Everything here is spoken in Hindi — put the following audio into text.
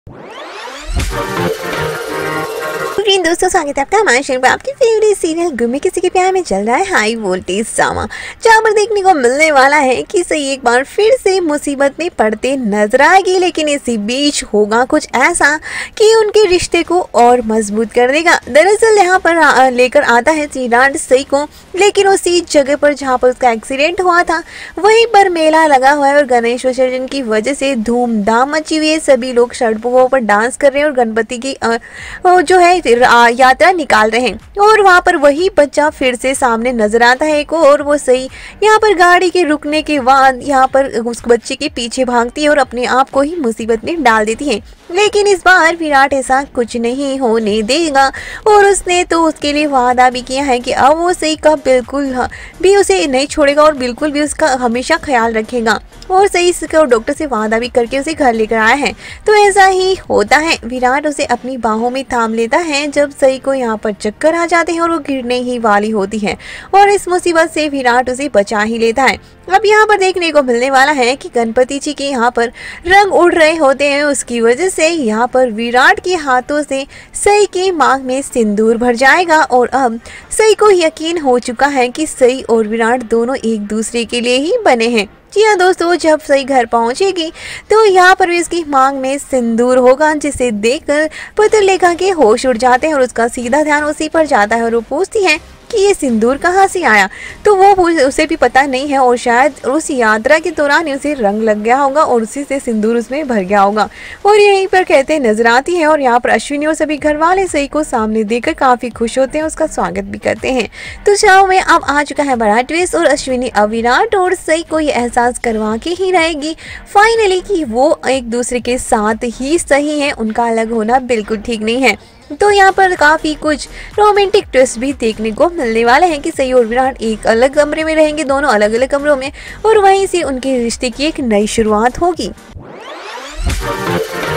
दोस्तों स्वागत है आपका हमारे चैनल पर। आपकी फेवरेट सीरियल गुम्मी किसी के प्यार में चल रहा है हाई वोल्टेज ड्रामा, जहाँ पर देखने को मिलने वाला है कि सही एक बार फिर से मुसीबत में पड़ते नजर आएगी, लेकिन इसी बीच होगा कुछ ऐसा कि उनके रिश्ते को और मजबूत कर देगा। दरअसल यहाँ पर लेकर आता है विराट सही को, लेकिन उसी जगह पर जहाँ पर उसका एक्सीडेंट हुआ था वहीं पर मेला लगा हुआ है और गणेश विसर्जन की वजह से धूमधाम मची हुई है। सभी लोग सड़कों पर डांस कर रहे हैं और गणपति की जो है यात्रा निकाल रहे हैं। और वहां पर वही बच्चा फिर से सामने नजर आता है एक और वो सही यहाँ पर गाड़ी के रुकने के बाद यहाँ पर उस बच्चे के पीछे भागती है और अपने आप को ही मुसीबत में डाल देती है। लेकिन इस बार विराट ऐसा कुछ नहीं होने देगा और उसने तो उसके लिए वादा भी किया है कि अब वो सही का बिल्कुल भी उसे नहीं छोड़ेगा और बिल्कुल भी उसका हमेशा ख्याल रखेगा। और सही इसका डॉक्टर से वादा भी करके उसे घर लेकर आया है। तो ऐसा ही होता है, विराट उसे अपनी बाहों में थाम लेता है जब सही को यहाँ पर चक्कर आ जाते हैं और वो गिरने ही वाली होती है और इस मुसीबत से विराट उसे बचा ही लेता है। अब यहाँ पर देखने को मिलने वाला है कि गणपति जी के यहाँ पर रंग उड़ रहे होते हैं, उसकी वजह से यहाँ पर विराट के हाथों से सई की मांग में सिंदूर भर जाएगा और अब सई को यकीन हो चुका है कि सई और विराट दोनों एक दूसरे के लिए ही बने हैं। जी हाँ दोस्तों, जब सई घर पहुंचेगी तो यहाँ पर भी इसकी मांग में सिंदूर होगा, जिसे देखकर पुतुलेखा के होश उड़ जाते हैं और उसका सीधा ध्यान उसी पर जाता है और वो पूछती है कि ये सिंदूर कहाँ से आया। तो वो उसे भी पता नहीं है और शायद उस यात्रा के दौरान उसे रंग लग गया होगा और उसी से सिंदूर उसमें भर गया होगा। और यहीं पर कहते नजर आती है और यहाँ पर अश्विनी और सभी घर वाले सही को सामने देखकर काफी खुश होते हैं, उसका स्वागत भी करते हैं। तो शो में अब आ चुका है बड़ा ट्विस्ट और अश्विनी अब विराट और सही को ये एहसास करवा के ही रहेगी फाइनली कि वो एक दूसरे के साथ ही सही है, उनका अलग होना बिल्कुल ठीक नहीं है। तो यहाँ पर काफी कुछ रोमांटिक ट्विस्ट भी देखने को मिलने वाले हैं कि सई और विराट एक अलग कमरे में रहेंगे, दोनों अलग अलग कमरों में, और वहीं से उनके रिश्ते की एक नई शुरुआत होगी।